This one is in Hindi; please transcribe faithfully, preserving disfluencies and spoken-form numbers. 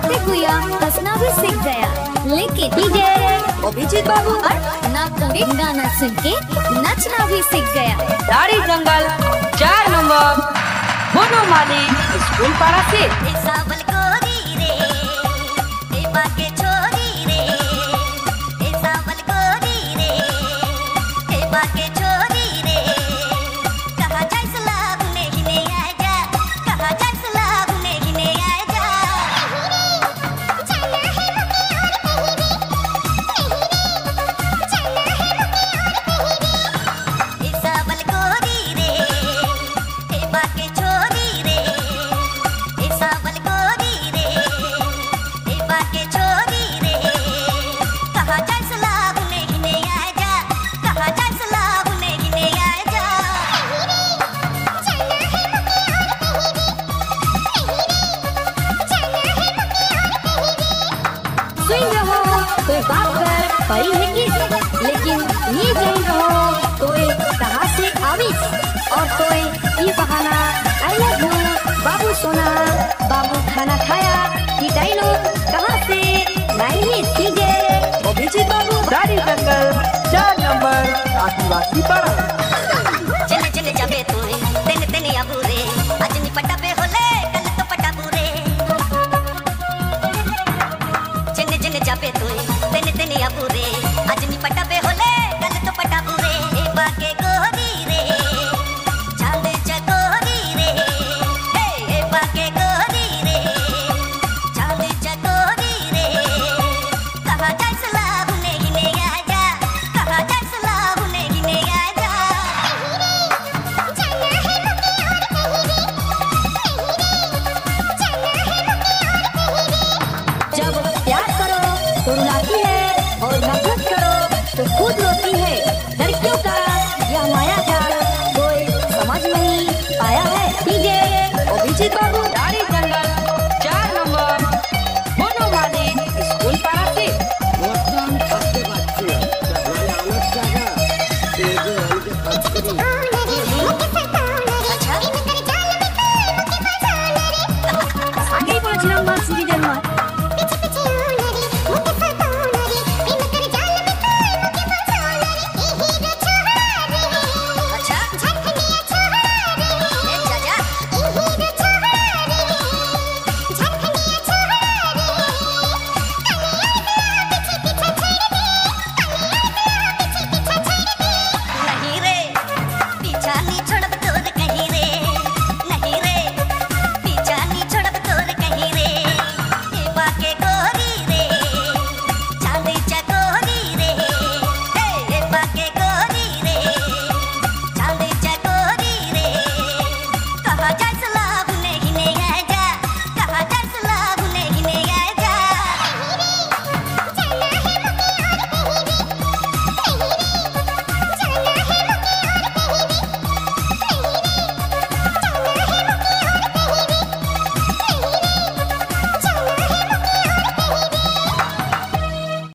आते गुया हंसना भी सीख गया, लेकिन डीजे अभिजीत बाबू ना पूरे गाना सुन के नचना भी सीख गया। दाढ़ी जंगल चार नंबर मोनू माली स्कूल पारा से कोई बात कर परी है किस, लेकिन ये जान रहो कोई कहाँ से आविस और कोई ये बहाना आई लव यू बाबू सोना बाबू खाना खाया ये डायलॉग कहाँ से नहीं सीखे अभिजीत बाबू। दाढ़ी जंगल चार नंबर आदिवासी पारा। चले चले जाबे तू तेने तेने आबूरे आज नी पटा पे होले कल तो पटा पूरे। चले चले जाबे तू तेने तेने आबूरे आज नी पटा पे होले कल तो पटा पूरे। ए बाके गोरी रे चांद चकोरी रे हे ए बाके गोरी रे चांद चकोरी रे कहाँ जाए सलाह नहीं ले आजा कहाँ जाए सलाह नहीं ले आजा। जब प्यार करो तो रुलाती है और नफरत करो तो खुद रोती है। लड़कियों का यह माया जाल कोई समझ नहीं पाया है। डीजे अभिजीत बाबू। दाढ़ी जंगल चार नंबर मोनू माली स्कूल पारा से বর্তমান থাকতে পারছি তাহলে আমার টাকা এই যে আমাকে কাজ করি আগেই বলেছিলাম মা সিরিজের নয়। नहीं रे पीछा नहीं छोड़ब तोर कहीं रे नहीं रे पीछा नहीं छोड़ब तोर कहीं रे। ए बाके गोरी रे चांद चकोरी रे हे ए बाके गोरी रे चांद चकोरी रे कहाँ जाए सला